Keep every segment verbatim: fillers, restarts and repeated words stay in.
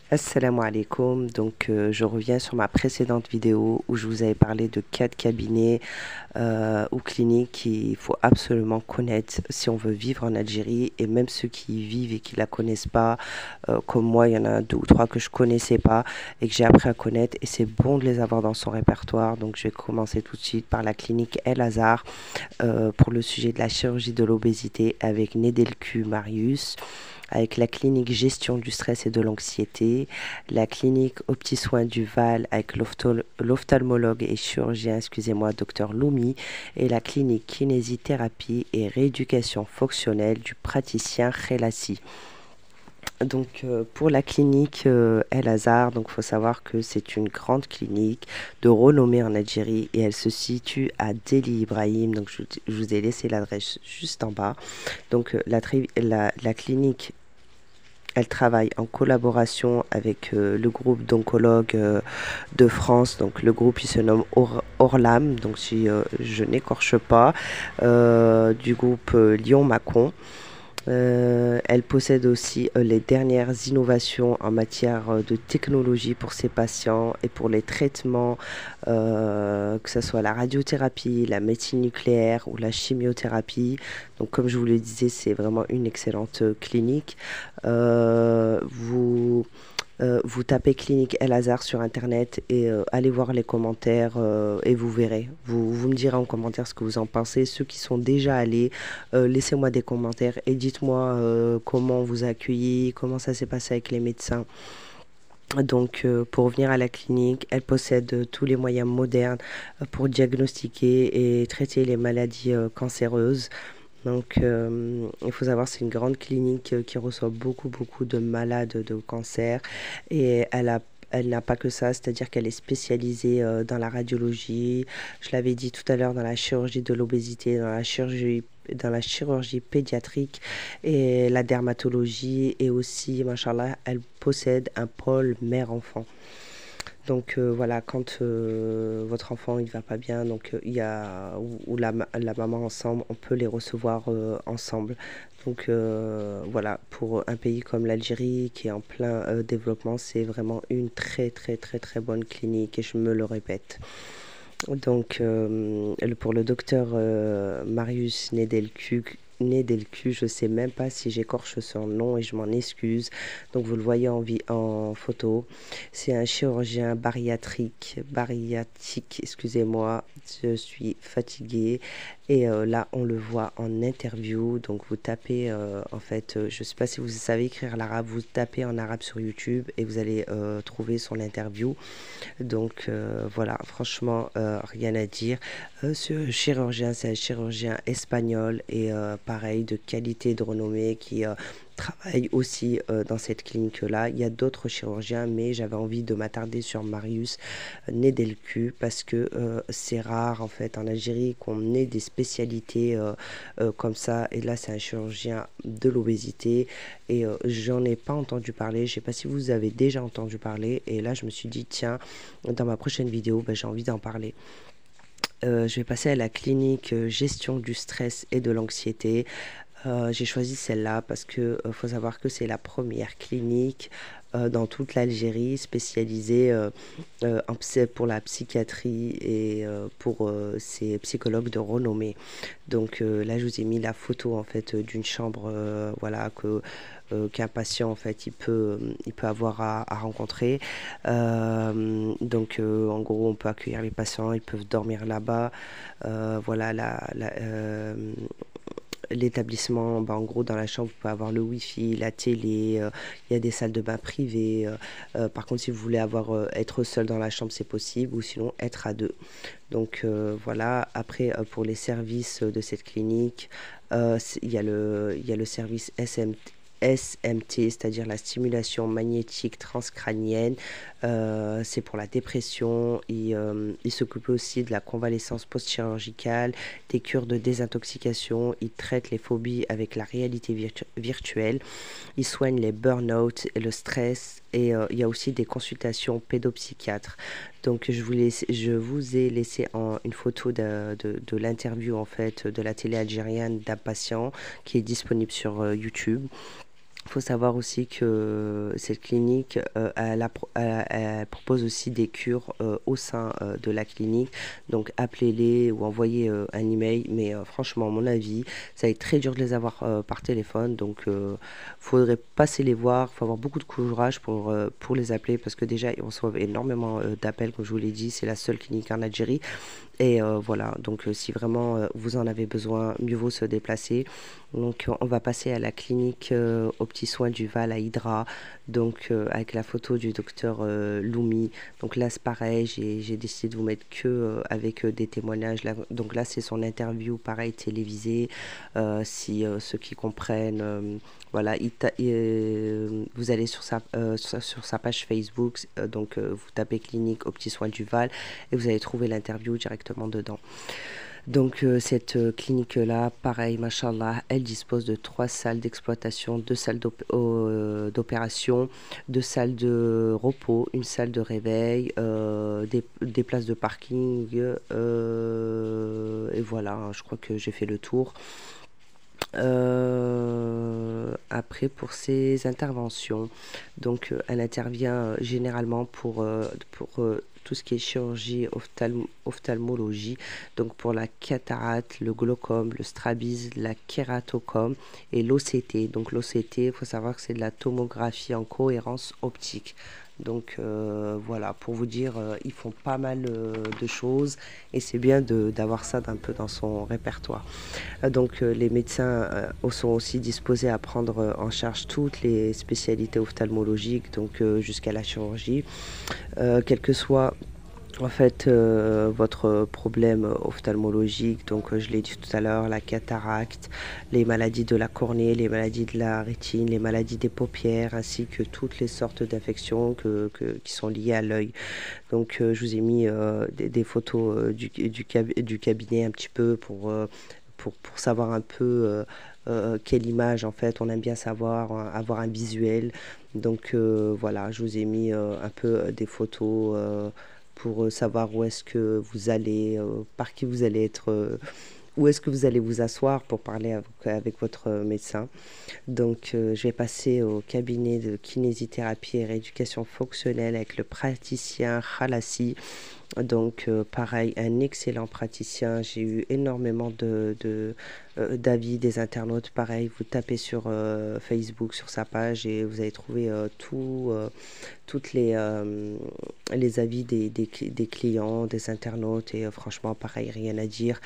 Assalamu alaikum. Donc, euh, je reviens sur ma précédente vidéo où je vous avais parlé de quatre cabinets euh, ou cliniques qu'il faut absolument connaître si on veut vivre en Algérie. Et même ceux qui y vivent et qui la connaissent pas, euh, comme moi, il y en a deux ou trois que je connaissais pas et que j'ai appris à connaître. Et c'est bon de les avoir dans son répertoire. Donc, je vais commencer tout de suite par la clinique El Azhar euh, pour le sujet de la chirurgie de l'obésité avec Nedelcu Marius, avec la clinique gestion du stress et de l'anxiété, la clinique aux petits soins du Val avec l'ophtalmologue et chirurgien, excusez-moi, docteur Loumi, et la clinique kinésithérapie et rééducation fonctionnelle du praticien Khelassi. Donc euh, pour la clinique euh, El Azhar, donc faut savoir que c'est une grande clinique de renommée en Algérie et elle se situe à Deli Ibrahim. Donc je, je vous ai laissé l'adresse juste en bas. Donc euh, la, la, la clinique, elle travaille en collaboration avec euh, le groupe d'oncologues euh, de France. Donc le groupe il se nomme Or Orlam, donc si euh, je n'écorche pas, euh, du groupe euh, Lyon-Macon. Euh, elle possède aussi euh, les dernières innovations en matière euh, de technologie pour ses patients et pour les traitements, euh, que ce soit la radiothérapie, la médecine nucléaire ou la chimiothérapie. Donc, comme je vous le disais, c'est vraiment une excellente euh, clinique. Euh, vous euh, vous tapez clinique El Azhar sur internet et euh, allez voir les commentaires euh, et vous verrez. Vous, vous me direz en commentaire ce que vous en pensez. Ceux qui sont déjà allés, euh, laissez-moi des commentaires et dites-moi euh, comment on vous a accueilli, comment ça s'est passé avec les médecins. Donc, euh, pour revenir à la clinique, elle possède euh, tous les moyens modernes euh, pour diagnostiquer et traiter les maladies euh, cancéreuses. Donc, euh, il faut savoir, c'est une grande clinique euh, qui reçoit beaucoup, beaucoup de malades de cancer. Et elle a, elle n'a pas que ça, c'est-à-dire qu'elle est spécialisée euh, dans la radiologie. Je l'avais dit tout à l'heure, dans la chirurgie de l'obésité, dans la chirurgie dans la chirurgie pédiatrique et la dermatologie et aussi, machallah, elle possède un pôle mère-enfant. Donc euh, voilà, quand euh, votre enfant il va pas bien, donc euh, il y a ou, ou la, la maman ensemble, on peut les recevoir euh, ensemble. Donc euh, voilà, pour un pays comme l'Algérie qui est en plein euh, développement, c'est vraiment une très très très très bonne clinique et je me le répète. Donc euh, pour le docteur euh, Marius Nedelcu, Nedelcu, je sais même pas si j'écorche son nom et je m'en excuse. Donc vous le voyez en, vie, en photo. C'est un chirurgien bariatrique, bariatrique, excusez-moi, je suis fatiguée. Et euh, là, on le voit en interview. Donc vous tapez, euh, en fait, euh, je sais pas si vous savez écrire l'arabe, vous tapez en arabe sur YouTube et vous allez euh, trouver son interview. Donc euh, voilà, franchement, euh, rien à dire. Euh, ce chirurgien, c'est un chirurgien espagnol et euh, pareil, de qualité, de renommée, qui euh, travaille aussi euh, dans cette clinique-là. Il y a d'autres chirurgiens, mais j'avais envie de m'attarder sur Marius Nedelcu parce que euh, c'est rare en fait en Algérie qu'on ait des spécialités euh, euh, comme ça. Et là, c'est un chirurgien de l'obésité et euh, j'en ai pas entendu parler. Je sais pas si vous avez déjà entendu parler. Et là, je me suis dit, tiens, dans ma prochaine vidéo, ben, j'ai envie d'en parler. Euh, je vais passer à la clinique euh, gestion du stress et de l'anxiété. Euh, j'ai choisi celle-là parce que euh, faut savoir que c'est la première clinique euh, dans toute l'Algérie spécialisée euh, euh, en psy- pour la psychiatrie et euh, pour euh, ces psychologues de renommée. Donc euh, là, je vous ai mis la photo en fait euh, d'une chambre, euh, voilà que euh, qu'un patient en fait il peut il peut avoir à, à rencontrer. Euh, donc euh, en gros, on peut accueillir les patients, ils peuvent dormir là-bas. Euh, voilà la, la euh, l'établissement, bah, en gros, dans la chambre, vous pouvez avoir le wifi, la télé, euh, il y a des salles de bain privées. Euh, euh, par contre, si vous voulez avoir, euh, être seul dans la chambre, c'est possible, ou sinon être à deux. Donc euh, voilà, après, euh, pour les services de cette clinique, euh, il y a le, il y a le service S M T. S M T, c'est-à-dire la stimulation magnétique transcrânienne. Euh, c'est pour la dépression. Il, euh, il s'occupe aussi de la convalescence post-chirurgicale, des cures de désintoxication. Il traite les phobies avec la réalité virtu virtuelle. Il soigne les burn-out et le stress. Et euh, il y a aussi des consultations pédopsychiatres. Donc je vous, laisse, je vous ai laissé en, une photo de, de, de l'interview en fait de la télé algérienne d'un patient qui est disponible sur euh, YouTube. Il faut savoir aussi que cette clinique, euh, elle, a- elle- elle propose aussi des cures euh, au sein euh, de la clinique. Donc appelez-les ou envoyez euh, un email. Mais euh, franchement, à mon avis, ça va être très dur de les avoir euh, par téléphone. Donc il faudrait passer les voir. Il faut avoir beaucoup de courage pour, euh, pour les appeler parce que déjà, ils reçoivent énormément euh, d'appels. Comme je vous l'ai dit, c'est la seule clinique en Algérie. Et euh, voilà, donc euh, si vraiment euh, vous en avez besoin, mieux vaut se déplacer. Donc euh, on va passer à la clinique euh, aux petits soins du Val à Hydra, donc euh, avec la photo du docteur euh, Loumi. Donc là c'est pareil, j'ai j'ai décidé de vous mettre que euh, avec euh, des témoignages. Là, donc là c'est son interview, pareil télévisée. Euh, si euh, ceux qui comprennent, euh, voilà, il ta- il, euh, vous allez sur sa, euh, sur, sa sur sa page Facebook, euh, donc euh, vous tapez clinique aux petits soins du Val et vous allez trouver l'interview directement dedans. Donc euh, cette euh, clinique-là, pareil, machallah, elle dispose de trois salles d'exploitation, deux salles d'op- euh, d'opération, deux salles de repos, une salle de réveil, euh, des, des places de parking, euh, et voilà, hein, je crois que j'ai fait le tour. Euh, après, pour ses interventions, donc euh, elle intervient euh, généralement pour, euh, pour euh, tout ce qui est chirurgie, ophtalm- ophtalmologie, donc pour la cataracte, le glaucome, le strabisme, la kératocome et l'O C T. Donc l'O C T, il faut savoir que c'est de la tomographie en cohérence optique. Donc euh, voilà, pour vous dire, euh, ils font pas mal euh, de choses et c'est bien de- d'avoir ça un peu dans son répertoire. Euh, Donc euh, les médecins euh, sont aussi disposés à prendre euh, en charge toutes les spécialités ophtalmologiques, donc euh, jusqu'à la chirurgie. Euh, quel que soit en fait euh, votre problème ophtalmologique, donc euh, je l'ai dit tout à l'heure, la cataracte, les maladies de la cornée, les maladies de la rétine, les maladies des paupières, ainsi que toutes les sortes d'infections que, que- qui sont liées à l'œil. Donc euh, je vous ai mis euh, des, des photos euh, du, du, cab- du cabinet un petit peu pour, euh, pour, pour savoir un peu euh, euh, quelle image en fait on aime bien savoir, euh, avoir un visuel. Donc euh, voilà, je vous ai mis euh, un peu euh, des photos euh, pour euh, savoir où est-ce que vous allez, euh, par qui vous allez être, euh, où est-ce que vous allez vous asseoir pour parler avec, avec votre médecin. Donc, euh, je vais passer au cabinet de kinésithérapie et rééducation fonctionnelle avec le praticien Khalassi. Donc, euh, pareil, un excellent praticien. J'ai eu énormément de, de, euh, d'avis des internautes. Pareil, vous tapez sur euh, Facebook, sur sa page, et vous allez trouver euh, tout, euh, toutes les, euh, les avis des, des, des clients, des internautes. Et euh, franchement, pareil, rien à dire.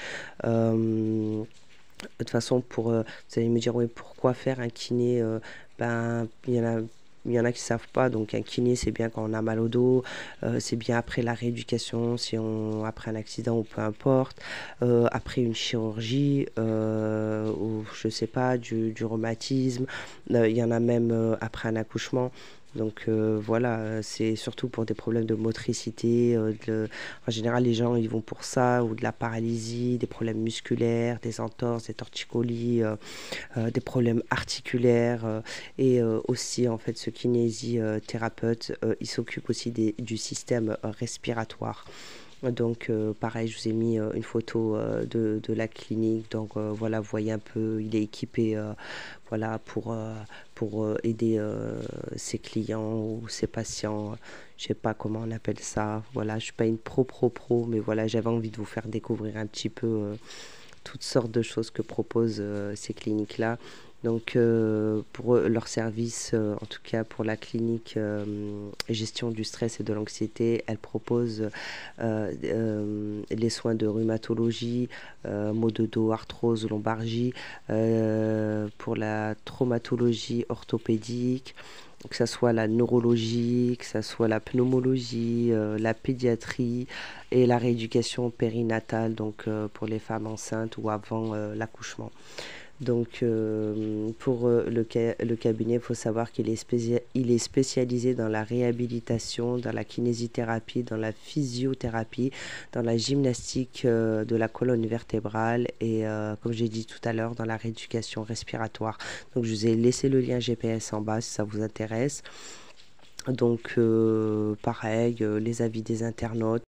Euh, de toute façon, pour, euh, vous allez me dire, oui, pourquoi faire un kiné euh, ben, il y en a, il y en a qui ne savent pas. Donc, un kiné, c'est bien quand on a mal au dos. Euh, c'est bien après la rééducation, si on, après un accident ou peu importe. Euh, après une chirurgie, euh, ou je sais pas, du, du rhumatisme. Euh, il y en a même euh, après un accouchement. Donc euh, voilà, euh, c'est surtout pour des problèmes de motricité. Euh, de- En général, les gens ils vont pour ça, ou de la paralysie, des problèmes musculaires, des entorses, des torticolis, euh, euh, des problèmes articulaires. Euh, et euh, aussi, en fait, ce kinésithérapeute, euh, il s'occupe aussi des- du système euh, respiratoire. Donc, euh, pareil, je vous ai mis euh, une photo euh, de, de la clinique. Donc, euh, voilà, vous voyez un peu, il est équipé euh, voilà, pour, euh, pour euh, aider euh, ses clients ou ses patients. Je sais pas comment on appelle ça. Voilà, je suis pas une pro, pro, pro, mais voilà, j'avais envie de vous faire découvrir un petit peu euh, toutes sortes de choses que proposent euh, ces cliniques-là. Donc, euh, pour eux, leur service, euh, en tout cas pour la clinique euh, gestion du stress et de l'anxiété, elle propose euh, euh, les soins de rhumatologie, euh, maux de dos, arthrose, lombalgie, euh, pour la traumatologie orthopédique, que ce soit la neurologie, que ce soit la pneumologie, euh, la pédiatrie et la rééducation périnatale, donc euh, pour les femmes enceintes ou avant euh, l'accouchement. Donc, euh, pour euh, le, ca- le cabinet, il faut savoir qu'il est, spécia- il est spécialisé dans la réhabilitation, dans la kinésithérapie, dans la physiothérapie, dans la gymnastique euh, de la colonne vertébrale et, euh, comme j'ai dit tout à l'heure, dans la rééducation respiratoire. Donc, je vous ai laissé le lien G P S en bas si ça vous intéresse. Donc, euh, pareil, euh, les avis des internautes.